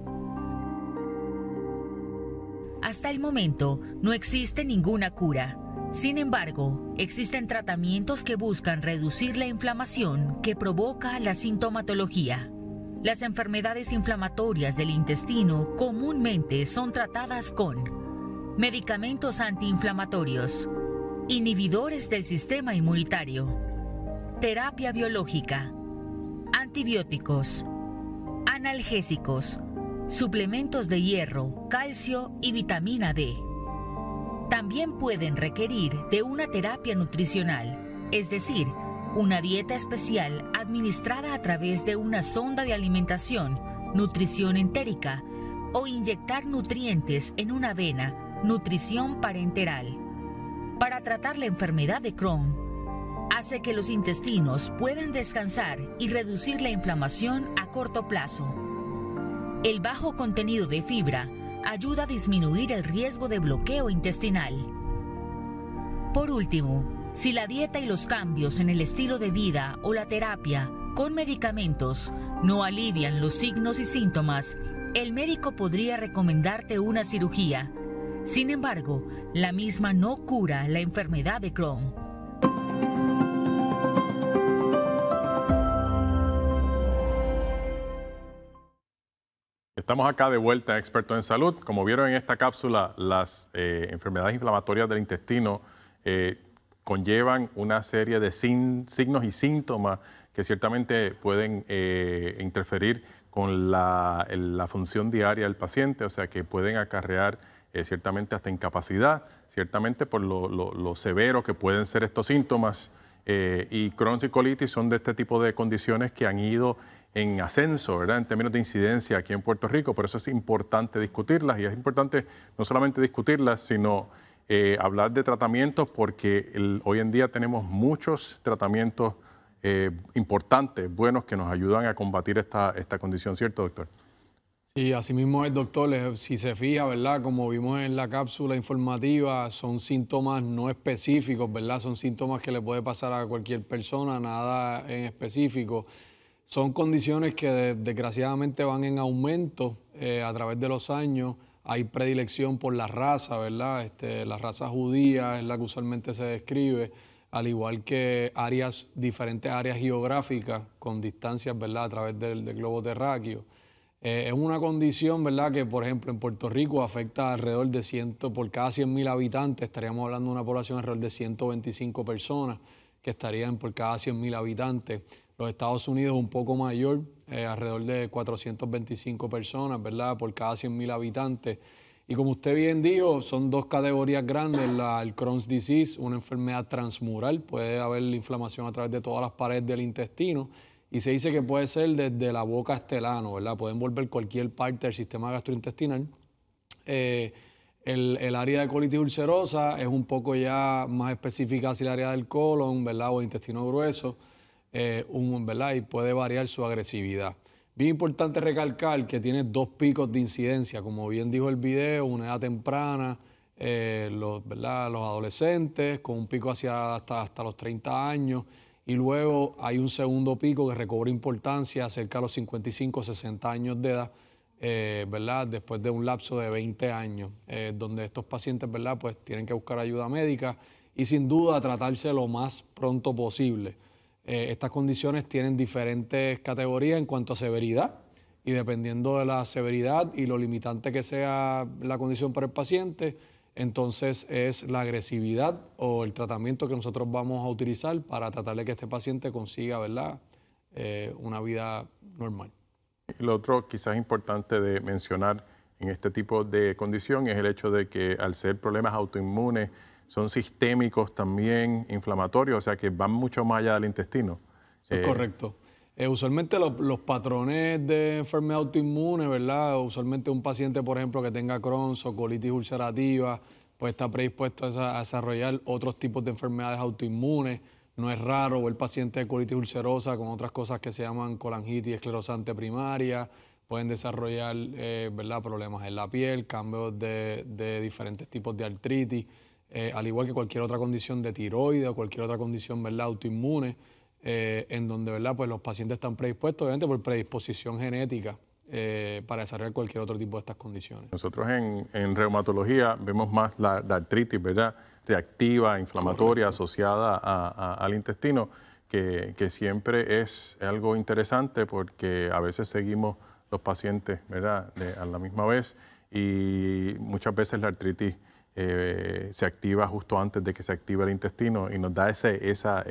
Hasta el momento no existe ninguna cura. Sin embargo, existen tratamientos que buscan reducir la inflamación que provoca la sintomatología. Las enfermedades inflamatorias del intestino comúnmente son tratadas con medicamentos antiinflamatorios, inhibidores del sistema inmunitario, terapia biológica, antibióticos, analgésicos, suplementos de hierro, calcio y vitamina D. También pueden requerir de una terapia nutricional, es decir, una dieta especial administrada a través de una sonda de alimentación, nutrición entérica, o inyectar nutrientes en una vena, nutrición parenteral. Para tratar la enfermedad de Crohn, hace que los intestinos puedan descansar y reducir la inflamación a corto plazo. El bajo contenido de fibra ayuda a disminuir el riesgo de bloqueo intestinal. Por último, si la dieta y los cambios en el estilo de vida o la terapia con medicamentos no alivian los signos y síntomas, el médico podría recomendarte una cirugía. Sin embargo, la misma no cura la enfermedad de Crohn. Estamos acá de vuelta en Expertos en Salud. Como vieron en esta cápsula, las enfermedades inflamatorias del intestino conllevan una serie de signos y síntomas que ciertamente pueden interferir con la función diaria del paciente, o sea que pueden acarrear ciertamente hasta incapacidad, ciertamente por lo severo que pueden ser estos síntomas. Y Crohn's y colitis son de este tipo de condiciones que han ido en ascenso, ¿verdad?, en términos de incidencia aquí en Puerto Rico. Por eso es importante discutirlas, y es importante no solamente discutirlas, sino hablar de tratamientos, porque hoy en día tenemos muchos tratamientos importantes, buenos, que nos ayudan a combatir esta condición, ¿cierto, doctor? Sí, así mismo es, doctor. Si se fija, ¿verdad?, como vimos en la cápsula informativa, son síntomas no específicos, ¿verdad? Son síntomas que le puede pasar a cualquier persona, nada en específico. Son condiciones que desgraciadamente van en aumento a través de los años. Hay predilección por la raza, ¿verdad? La raza judía es la que usualmente se describe, al igual que diferentes áreas geográficas con distancias, ¿verdad?, a través del globo terráqueo. Es una condición, ¿verdad?, que por ejemplo en Puerto Rico afecta alrededor de por cada 100.000 habitantes, estaríamos hablando de una población alrededor de 125 personas que estarían por cada 100.000 habitantes. Los Estados Unidos un poco mayor, alrededor de 425 personas, ¿verdad?, por cada 100.000 habitantes. Y como usted bien dijo, son dos categorías grandes, el Crohn's disease, una enfermedad transmural, puede haber inflamación a través de todas las paredes del intestino, y se dice que puede ser desde la boca hasta el ano, ¿verdad? Puede envolver cualquier parte del sistema gastrointestinal. El área de colitis ulcerosa es un poco ya más específica hacia el área del colon, ¿verdad?, o intestino grueso, ¿verdad?, y puede variar su agresividad. Bien importante recalcar que tiene dos picos de incidencia, como bien dijo el video, una edad temprana, ¿verdad?, los adolescentes, con un pico hasta los 30 años, y luego hay un segundo pico que recobra importancia cerca de los 55, 60 años de edad, ¿verdad?, después de un lapso de 20 años, donde estos pacientes, ¿verdad?, pues tienen que buscar ayuda médica y sin duda tratarse lo más pronto posible. Estas condiciones tienen diferentes categorías en cuanto a severidad y dependiendo de la severidad y lo limitante que sea la condición para el paciente, entonces es la agresividad o el tratamiento que nosotros vamos a utilizar para tratar de que este paciente consiga, ¿verdad?, una vida normal. Lo otro quizás importante de mencionar en este tipo de condición es el hecho de que al ser problemas autoinmunes son sistémicos también, inflamatorios, o sea que van mucho más allá del intestino. Es correcto. Usualmente los patrones de enfermedad autoinmune, ¿verdad? Usualmente un paciente, por ejemplo, que tenga Crohn's o colitis ulcerativa, pues está predispuesto a desarrollar otros tipos de enfermedades autoinmunes. No es raro ver pacientes de colitis ulcerosa con otras cosas que se llaman colangitis esclerosante primaria. Pueden desarrollar, ¿verdad?, problemas en la piel, cambios de diferentes tipos de artritis, al igual que cualquier otra condición de tiroides o cualquier otra condición, ¿verdad?, autoinmune. En donde, ¿verdad?, pues los pacientes están predispuestos, obviamente por predisposición genética, para desarrollar cualquier otro tipo de estas condiciones. Nosotros en reumatología vemos más la artritis, ¿verdad?, reactiva, inflamatoria, correcto, asociada al intestino, que siempre es algo interesante porque a veces seguimos los pacientes, ¿verdad?, a la misma vez y muchas veces la artritis se activa justo antes de que se active el intestino y nos da ese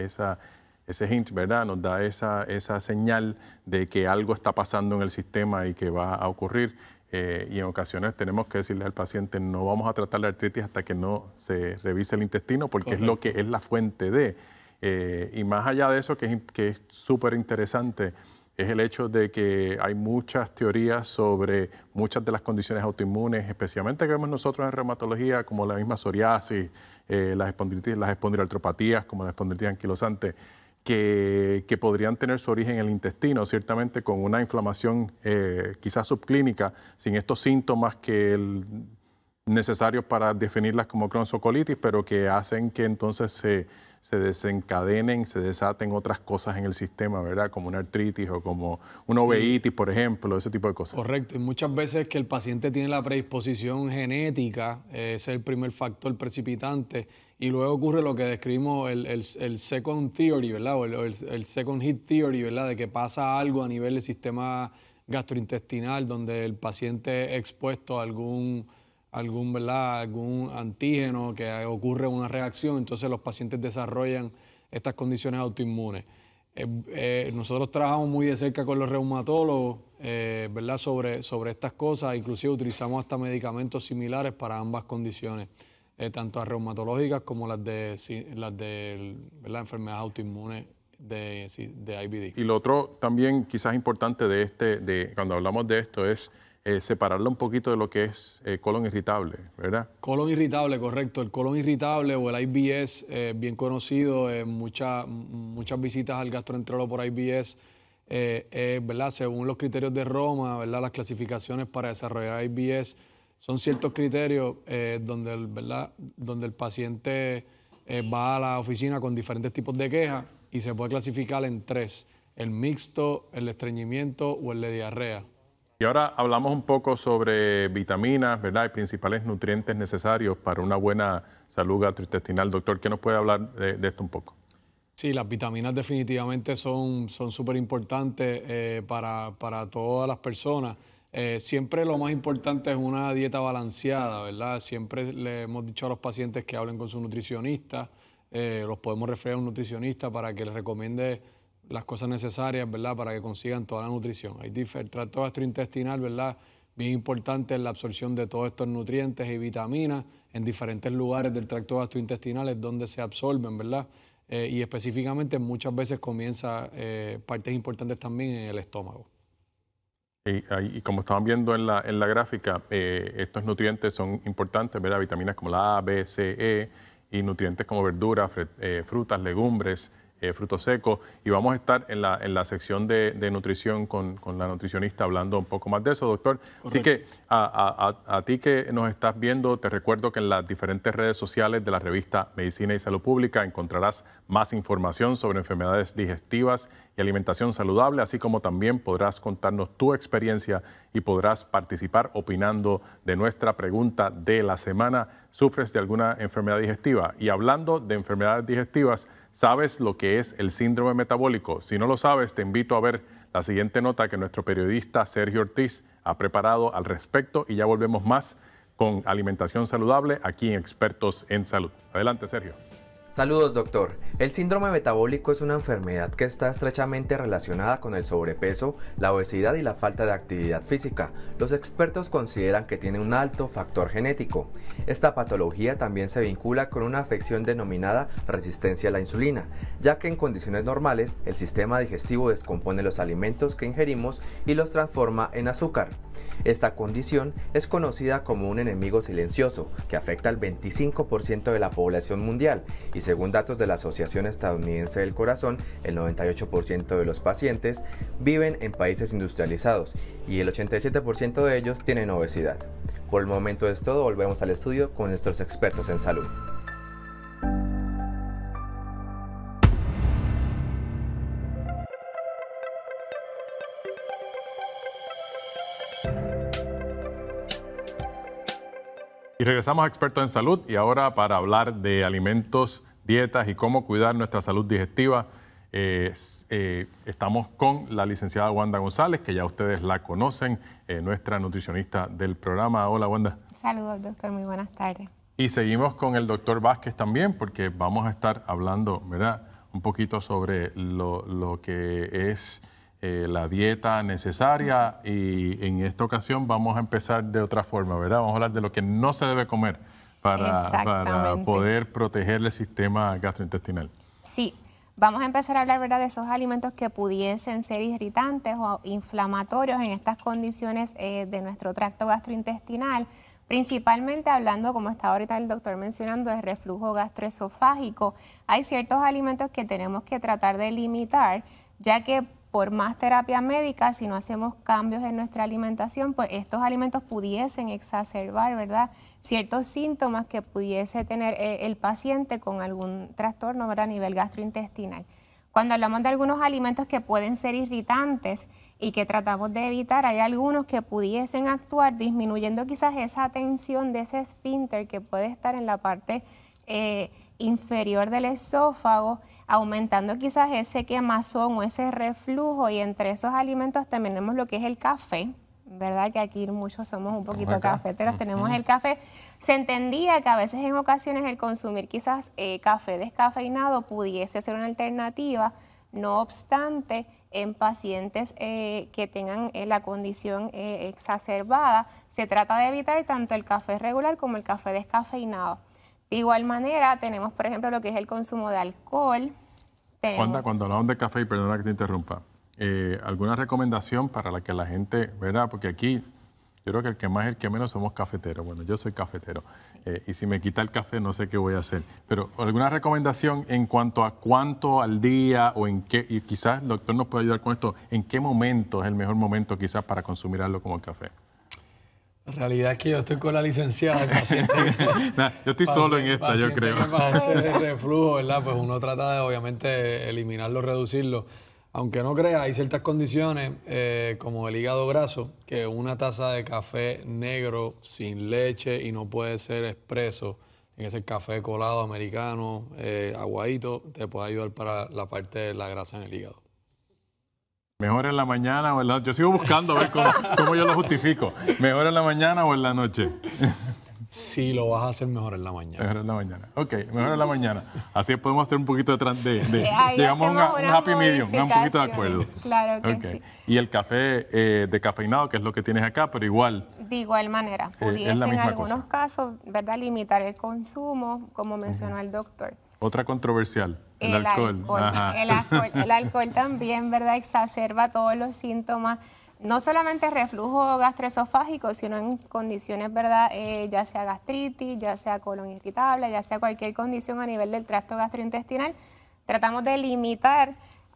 hint, ¿verdad?, nos da esa señal de que algo está pasando en el sistema y que va a ocurrir. Y en ocasiones tenemos que decirle al paciente, no vamos a tratar la artritis hasta que no se revise el intestino, porque correcto, es lo que es la fuente de. Y más allá de eso, que es súper interesante, es el hecho de que hay muchas teorías sobre muchas de las condiciones autoinmunes, especialmente que vemos nosotros en reumatología, como la misma psoriasis, las espondiloartropatías, como la espondilitis anquilosante, que podrían tener su origen en el intestino, ciertamente con una inflamación quizás subclínica, sin estos síntomas necesarios para definirlas como Crohn's o colitis, pero que hacen que entonces se desencadenen, se desaten otras cosas en el sistema, ¿verdad?, como una artritis o como una uveitis, por ejemplo, ese tipo de cosas. Correcto, y muchas veces que el paciente tiene la predisposición genética, ese es el primer factor precipitante, y luego ocurre lo que describimos el second theory, ¿verdad?, o el second hit theory, ¿verdad?, de que pasa algo a nivel del sistema gastrointestinal donde el paciente es expuesto a algún antígeno que ocurre una reacción, entonces los pacientes desarrollan estas condiciones autoinmunes. Nosotros trabajamos muy de cerca con los reumatólogos, ¿verdad?, sobre estas cosas, inclusive utilizamos hasta medicamentos similares para ambas condiciones, tanto las reumatológicas como las de ¿verdad?, enfermedades autoinmunes de IBD. Y lo otro también quizás importante de cuando hablamos de esto es separarlo un poquito de lo que es colon irritable, ¿verdad? Colon irritable, correcto. El colon irritable o el IBS, bien conocido, muchas visitas al gastroenterólogo por IBS, ¿verdad?, según los criterios de Roma, ¿verdad?, las clasificaciones para desarrollar IBS, son ciertos criterios donde el paciente va a la oficina con diferentes tipos de quejas y se puede clasificar en 3, el mixto, el estreñimiento o el de diarrea. Y ahora hablamos un poco sobre vitaminas, ¿verdad?, y principales nutrientes necesarios para una buena salud gastrointestinal. Doctor, ¿qué nos puede hablar de esto un poco? Sí, las vitaminas definitivamente son súper importantes para todas las personas. Siempre lo más importante es una dieta balanceada, ¿verdad? Siempre le hemos dicho a los pacientes que hablen con su nutricionista, los podemos referir a un nutricionista para que les recomiende las cosas necesarias, ¿verdad? Para que consigan toda la nutrición. El tracto gastrointestinal, ¿verdad? Bien importante en la absorción de todos estos nutrientes y vitaminas en diferentes lugares del tracto gastrointestinal es donde se absorben, ¿verdad? Y específicamente muchas veces comienza partes importantes también en el estómago. Y como estaban viendo en la gráfica, estos nutrientes son importantes, ¿verdad? Vitaminas como la A, B, C, E y nutrientes como verduras, frutas, legumbres, frutos secos. Y vamos a estar en la sección de nutrición con la nutricionista hablando un poco más de eso, doctor. Correcto. Así que a ti que nos estás viendo, te recuerdo que en las diferentes redes sociales de la revista Medicina y Salud Pública encontrarás más información sobre enfermedades digestivas y alimentación saludable, así como también podrás contarnos tu experiencia y podrás participar opinando de nuestra pregunta de la semana. ¿Sufres de alguna enfermedad digestiva? Y hablando de enfermedades digestivas, ¿sabes lo que es el síndrome metabólico? Si no lo sabes, te invito a ver la siguiente nota que nuestro periodista Sergio Ortiz ha preparado al respecto y ya volvemos más con alimentación saludable aquí en Expertos en Salud. Adelante, Sergio. Saludos, doctor. El síndrome metabólico es una enfermedad que está estrechamente relacionada con el sobrepeso, la obesidad y la falta de actividad física. Los expertos consideran que tiene un alto factor genético. Esta patología también se vincula con una afección denominada resistencia a la insulina, ya que en condiciones normales el sistema digestivo descompone los alimentos que ingerimos y los transforma en azúcar. Esta condición es conocida como un enemigo silencioso que afecta al 25% de la población mundial y según datos de la Asociación Estadounidense del Corazón, el 98% de los pacientes viven en países industrializados y el 87% de ellos tienen obesidad. Por el momento es todo, volvemos al estudio con nuestros expertos en salud. Y regresamos a Expertos en Salud y ahora para hablar de alimentos, dietas y cómo cuidar nuestra salud digestiva, estamos con la licenciada Wanda González, que ya ustedes la conocen, nuestra nutricionista del programa. Hola, Wanda. Saludos, doctor. Muy buenas tardes. Y seguimos con el doctor Vázquez también, porque vamos a estar hablando, ¿verdad?, un poquito sobre lo que es la dieta necesaria y en esta ocasión vamos a empezar de otra forma, ¿verdad? Vamos a hablar de lo que no se debe comer para poder proteger el sistema gastrointestinal. Sí, vamos a empezar a hablar, ¿verdad?, de esos alimentos que pudiesen ser irritantes o inflamatorios en estas condiciones de nuestro tracto gastrointestinal, principalmente hablando, como está ahorita el doctor mencionando, de reflujo gastroesofágico. Hay ciertos alimentos que tenemos que tratar de limitar, ya que por más terapia médica, si no hacemos cambios en nuestra alimentación, pues estos alimentos pudiesen exacerbar, ¿verdad?, ciertos síntomas que pudiese tener el paciente con algún trastorno, ¿verdad?, a nivel gastrointestinal. Cuando hablamos de algunos alimentos que pueden ser irritantes y que tratamos de evitar, hay algunos que pudiesen actuar disminuyendo quizás esa tensión de ese esfínter que puede estar en la parte inferior del esófago, aumentando quizás ese quemazón o ese reflujo, y entre esos alimentos también tenemos lo que es el café, ¿verdad? Que aquí muchos somos un poquito cafeteros, tenemos el café. Se entendía que a veces en ocasiones el consumir quizás café descafeinado pudiese ser una alternativa, no obstante, en pacientes que tengan la condición exacerbada, se trata de evitar tanto el café regular como el café descafeinado. De igual manera, tenemos, por ejemplo, lo que es el consumo de alcohol. Cuando hablamos de café, y perdona que te interrumpa, ¿alguna recomendación para la que la gente, verdad? Porque aquí yo creo que el que más y el que menos somos cafeteros. Bueno, yo soy cafetero. Y si me quita el café, no sé qué voy a hacer. Pero ¿alguna recomendación en cuanto a cuánto al día o en qué, y quizás el doctor nos puede ayudar con esto, en qué momento es el mejor momento quizás para consumir algo como el café? La realidad es que yo estoy con la licenciada, el paciente yo estoy solo en esta, yo creo. Para hacer el reflujo, ¿verdad? Pues uno trata de, obviamente, eliminarlo, reducirlo. Aunque no crea, hay ciertas condiciones, como el hígado graso, que una taza de café negro sin leche y no puede ser expreso, tiene que ser café colado, americano, aguadito, te puede ayudar para la parte de la grasa en el hígado. ¿Mejor en la mañana o en la noche? Yo sigo buscando a ver cómo yo lo justifico. ¿Mejor en la mañana o en la noche? Sí, lo vas a hacer mejor en la mañana. Mejor en la mañana. Ok, mejor en la mañana. Así podemos hacer un poquito digamos, un happy medium, un poquito de acuerdo. Claro que sí. Y el café descafeinado, que es lo que tienes acá, pero igual. De igual manera, pudiese en algunos casos, ¿verdad?, limitar el consumo, como mencionó el doctor. Otra controversial, el alcohol. El alcohol también, ¿verdad?, exacerba todos los síntomas, no solamente reflujo gastroesofágico, sino en condiciones, ¿verdad?, ya sea gastritis, ya sea colon irritable, ya sea cualquier condición a nivel del tracto gastrointestinal. Tratamos de limitar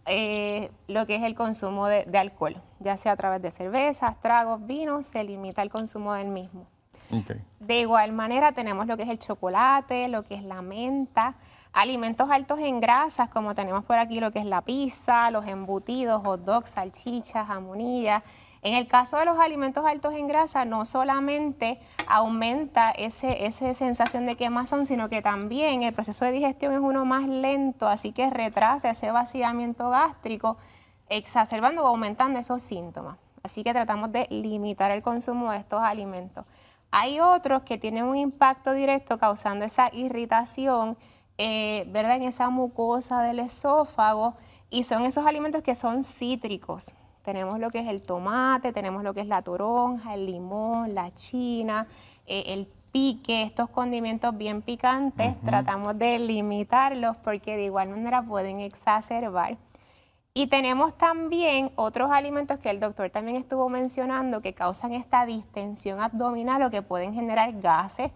lo que es el consumo de alcohol, ya sea a través de cervezas, tragos, vinos, se limita el consumo del mismo. Okay. De igual manera tenemos lo que es el chocolate, lo que es la menta, alimentos altos en grasas, como tenemos por aquí lo que es la pizza, los embutidos, hot dogs, salchichas, jamonillas. En el caso de los alimentos altos en grasa, no solamente aumenta esa sensación de quemazón, sino que también el proceso de digestión es uno más lento, así que retrasa ese vaciamiento gástrico, exacerbando o aumentando esos síntomas. Así que tratamos de limitar el consumo de estos alimentos. Hay otros que tienen un impacto directo causando esa irritación, ¿verdad?, en esa mucosa del esófago, y son esos alimentos que son cítricos. Tenemos lo que es el tomate, tenemos lo que es la toronja, el limón, la china, el pique, estos condimentos bien picantes. Tratamos de limitarlos porque de igual manera pueden exacerbar. Y tenemos también otros alimentos que el doctor también estuvo mencionando que causan esta distensión abdominal o que pueden generar gases.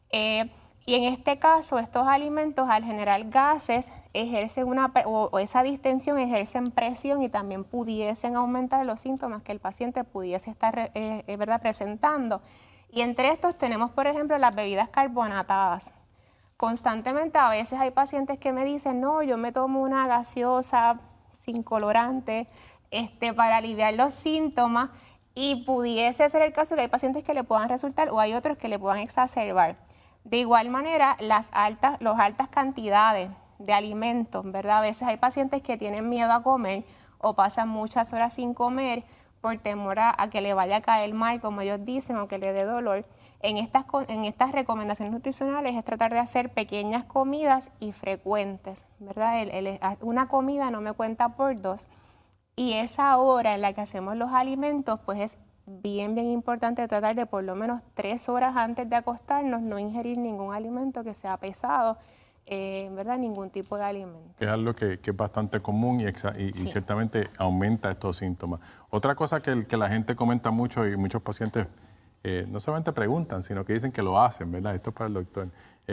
Y en este caso, estos alimentos al generar gases ejercen o esa distensión ejercen presión y también pudiesen aumentar los síntomas que el paciente pudiese estar ¿verdad?, presentando. Y entre estos tenemos, por ejemplo, las bebidas carbonatadas. Constantemente a veces hay pacientes que me dicen, no, yo me tomo una gaseosa sin colorante para aliviar los síntomas, y pudiese ser el caso que hay pacientes que le puedan resultar o hay otros que le puedan exacerbar. De igual manera, las altas cantidades de alimentos, ¿verdad? A veces hay pacientes que tienen miedo a comer o pasan muchas horas sin comer por temor a que le vaya a caer mal, como ellos dicen, o que le dé dolor. En estas recomendaciones nutricionales es tratar de hacer pequeñas comidas y frecuentes, ¿verdad? Una comida no me cuenta por dos, y esa hora en la que hacemos los alimentos, pues es bien importante tratar de por lo menos 3 horas antes de acostarnos no ingerir ningún alimento que sea pesado, ¿verdad? Ningún tipo de alimento. Es algo que es bastante común y Sí. ciertamente aumenta estos síntomas. Otra cosa que la gente comenta mucho y muchos pacientes no solamente preguntan, sino que dicen que lo hacen, ¿verdad? Esto es para el doctor.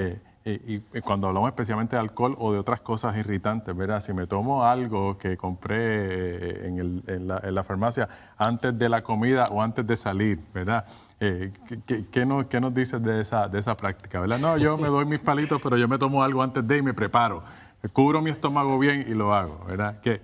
Y cuando hablamos especialmente de alcohol o de otras cosas irritantes, ¿verdad? Si me tomo algo que compré en la farmacia antes de la comida o antes de salir, ¿verdad? ¿Qué nos dices de esa práctica, verdad? No, yo me doy mis palitos, pero yo me tomo algo antes de y me preparo. Cubro mi estómago bien y lo hago, ¿verdad? Que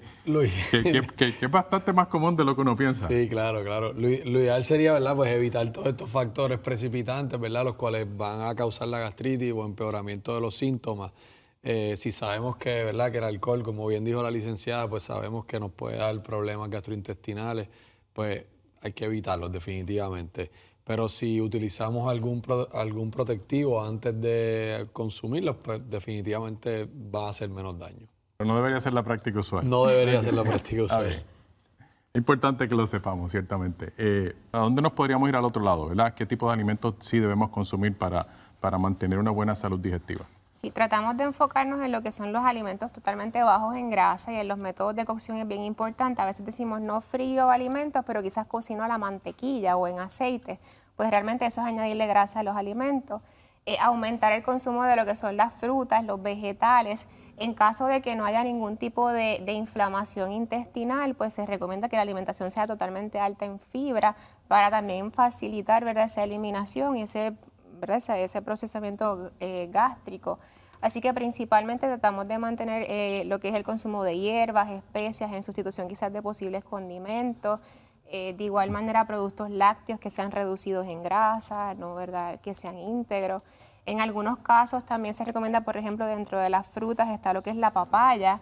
es bastante más común de lo que uno piensa. Sí, claro. Lo ideal sería, ¿verdad?, pues evitar todos estos factores precipitantes, ¿verdad?, los cuales van a causar la gastritis o empeoramiento de los síntomas. Si sabemos que, ¿verdad?, que el alcohol, como bien dijo la licenciada, pues sabemos que nos puede dar problemas gastrointestinales, pues hay que evitarlos definitivamente. Pero si utilizamos algún protectivo antes de consumirlos, pues definitivamente va a hacer menos daño. Pero no debería ser la práctica usual. No debería ser la práctica usual. Es importante que lo sepamos, ciertamente. ¿A dónde nos podríamos ir al otro lado, verdad? ¿Qué tipo de alimentos sí debemos consumir para mantener una buena salud digestiva? Sí, tratamos de enfocarnos en lo que son los alimentos totalmente bajos en grasa, y en los métodos de cocción es bien importante. A veces decimos no frío alimentos, pero quizás cocino a la mantequilla o en aceite. Pues realmente eso es añadirle grasa a los alimentos. Aumentar el consumo de lo que son las frutas, los vegetales. En caso de que no haya ningún tipo de inflamación intestinal, pues se recomienda que la alimentación sea totalmente alta en fibra para también facilitar, ¿verdad?, esa eliminación y ese procesamiento gástrico. Así que principalmente tratamos de mantener lo que es el consumo de hierbas, especias, en sustitución quizás de posibles condimentos. De igual manera, productos lácteos que sean reducidos en grasa, ¿no?, ¿verdad?, que sean íntegros. En algunos casos también se recomienda, por ejemplo, dentro de las frutas está lo que es la papaya.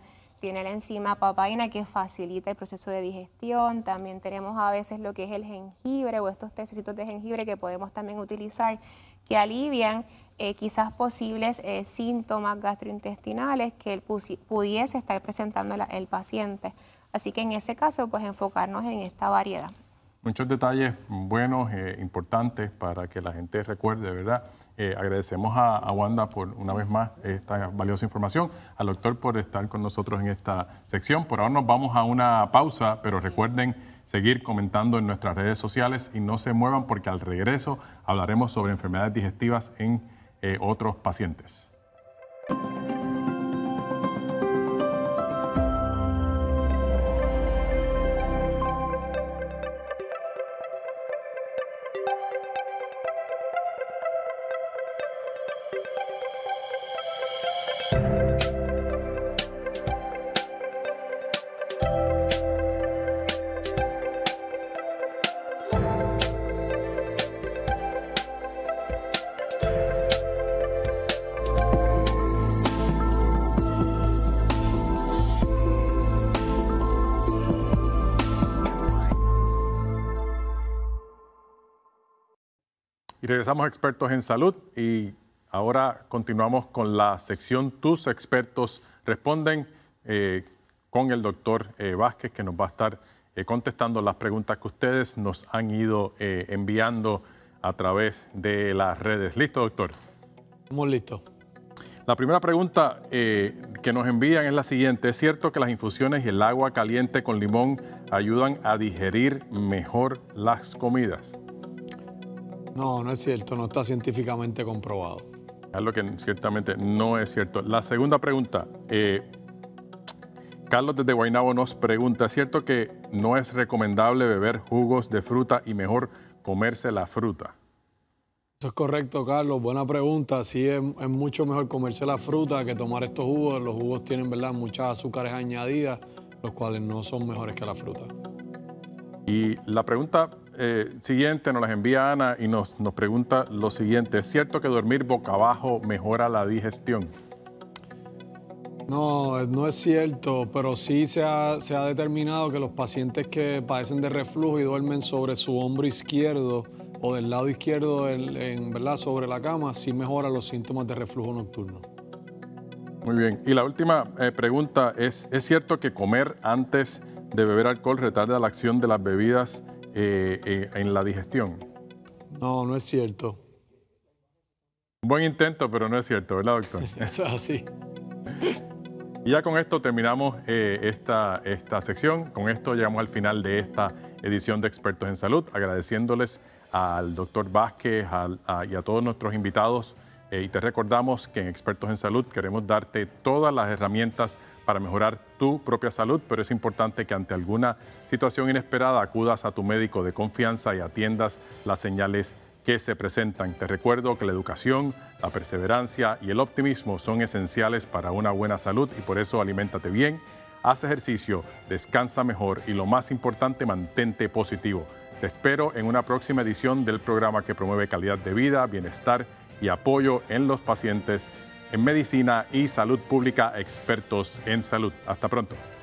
tiene la enzima papaína que facilita el proceso de digestión. También tenemos a veces lo que es el jengibre o estos tecitos de jengibre que podemos también utilizar que alivian quizás posibles síntomas gastrointestinales que él pudiese estar presentando el paciente. Así que en ese caso, pues enfocarnos en esta variedad. Muchos detalles buenos, importantes para que la gente recuerde, ¿verdad? Agradecemos a Wanda por una vez más esta valiosa información, al doctor por estar con nosotros en esta sección. Por ahora nos vamos a una pausa, pero recuerden seguir comentando en nuestras redes sociales y no se muevan porque al regreso hablaremos sobre enfermedades digestivas en otros pacientes. Y regresamos a Expertos en Salud y ahora continuamos con la sección Tus Expertos Responden con el doctor Vázquez, que nos va a estar contestando las preguntas que ustedes nos han ido enviando a través de las redes. ¿Listo, doctor? Estamos listos. La primera pregunta que nos envían es la siguiente. ¿Es cierto que las infusiones y el agua caliente con limón ayudan a digerir mejor las comidas? No, no es cierto, no está científicamente comprobado. Es lo que ciertamente no es cierto. La segunda pregunta, Carlos desde Guaynabo nos pregunta, ¿es cierto que no es recomendable beber jugos de fruta y mejor comerse la fruta? Eso es correcto, Carlos. Buena pregunta. Sí, es mucho mejor comerse la fruta que tomar estos jugos. Los jugos tienen, ¿verdad?, muchas azúcares añadidas, los cuales no son mejores que la fruta. Y la pregunta siguiente nos la envía Ana y nos pregunta lo siguiente. ¿Es cierto que dormir boca abajo mejora la digestión? No, no es cierto, pero sí se ha determinado que los pacientes que padecen de reflujo y duermen sobre su hombro izquierdo o del lado izquierdo, ¿verdad?, sobre la cama, sí mejoran los síntomas de reflujo nocturno. Muy bien. Y la última pregunta ¿es cierto que comer antes de beber alcohol retarda la acción de las bebidas en la digestión? No, no es cierto. Buen intento, pero no es cierto, ¿verdad, doctor? Eso es así. Y ya con esto terminamos esta sección. Con esto llegamos al final de esta edición de Expertos en Salud, agradeciéndoles al doctor Vázquez y a todos nuestros invitados. Y te recordamos que en Expertos en Salud queremos darte todas las herramientas para mejorar tu propia salud, pero es importante que ante alguna situación inesperada acudas a tu médico de confianza y atiendas las señales que se presentan. Te recuerdo que la educación, la perseverancia y el optimismo son esenciales para una buena salud y por eso aliméntate bien, haz ejercicio, descansa mejor y lo más importante, mantente positivo. Te espero en una próxima edición del programa que promueve calidad de vida, bienestar y apoyo en los pacientes en medicina y salud pública, Expertos en Salud. Hasta pronto.